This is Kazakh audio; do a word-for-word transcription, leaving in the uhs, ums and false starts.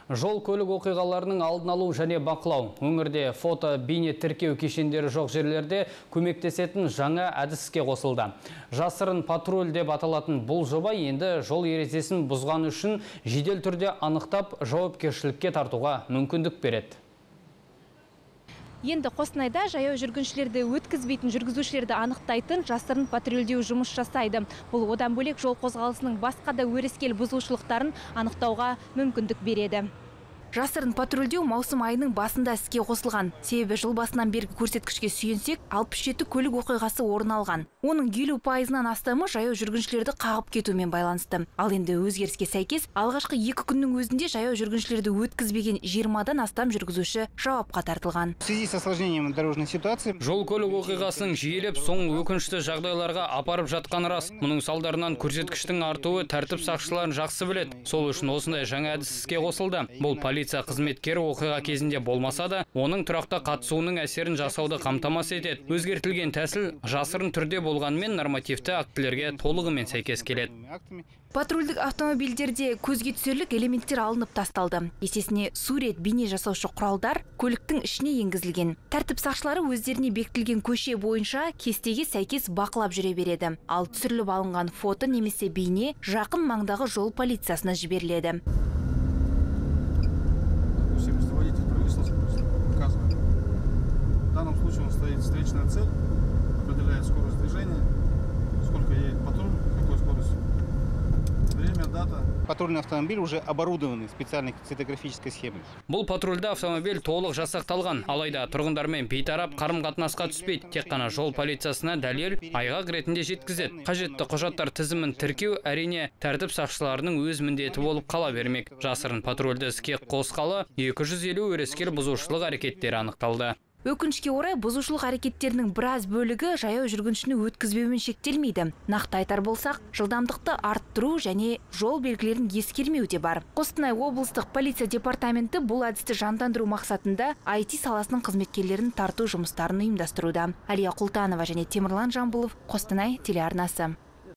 Жол көлік оқиғаларының алдын алу және бақылау. Өңірде фото, бейне тіркеу кешендері жоқ жерлерде көмектесетін жаңа әдіске қосылды. Жасырын патруль деп аталатын бұл жоба енді жол ережесін бұзған үшін жедел түрде анықтап жауапкершілікке тартуға мүмкіндік береді. Енді Қостанайда жаяу жүргіншілерді өткізбейтін жүргізушілерді анықтайтын жасырын патрульдеу жұмыс жасайды. Бұл одан бөлек жол қозғалысының басқа да өрескел бұзушылықтарын анықтауға мүмкіндік береді. Жасырын патрульдеу маусым айының басында іске қосылған. Себебі жыл басынан бергі көрсеткішке сүйенсек, алпыс жеті көлік оқиғасы орын алған. Оның елу пайызынан астамы жаяу жүргіншілерді қағып кетумен байланысты. Ал енді өзгеріске сәйкес, алғашқы екі күннің өзінде жаяу жүргіншілерді өткізбеген жиырмадан астам жүргізуші жауапқа тартылған. В связи с осложнением дорожной ситуации, жол көлік оқиғасының жиілеп, соң өкінішті жағдайларға апарып жатқаны рас. Мұның салдарынан көрсеткіштің артуы тәртіп сақшыларын жақсы біледі. Сол үшін осындай жаңа әдіс іске қосылды. Бұл полиция қызметкері оқиға кезінде болмаса да, оның тұрақта қатысуының әсерін жасауды қамтамасыз етеді. Өзгертілген тәсіл жасырын түрде болғанмен нормативті актілерге толығымен сәйкес келеді. Патрульдік автомобильдерде көзге түсерлік элементтер алынып тасталды. Есесіне сурет, бейне жасаушы құралдар көліктің ішіне енгізілген. Тәртіп сақшылары өздеріне бекітілген көше бойынша кестеге сәйкес бақылап жүре береді. Ал түсіріліп алынған фото немесе бейне жақын маңдағы жол полициясына жіберіледі. В данном случае он стоит встречная цель, определяет скорость движения, сколько едет патруль, какой скоростью, время, дата. Патрульный автомобиль уже оборудованный специальной цветографической схемой. Бұл патрульда автомобиль толық жасақталған. Алайда тұрғындармен бейтарап қарым-қатынасқа түспейді. Тек қана жол полициясына дәлел айғақ ретінде жеткізеді. Қажетті құжаттар тізімін тіркеу әрине тәртіп сақшыларының өз міндеті болып қала бермек. Жасырын патрульді іске қосқалы екі жүз елу өрескел бұзушылық әрекеттері анықталды. Өкінішке орай бұзушылық әрекеттерінің біраз бөлігі жаяу жүргіншіні өткізбеумен шектелмейді. Нақты айтар болсақ, жылдамдықты арттыру және жол белгілерін ескермеу де бар. Қостанай облыстық полиция департаменті бұл әдісті жандандыру мақсатында ай ти саласының қызметкерлерін тарту жұмыстарын ұйымдастыруда. Алия Құлтанова және Темірлан Жамбылов, Қостанай телеарнасы.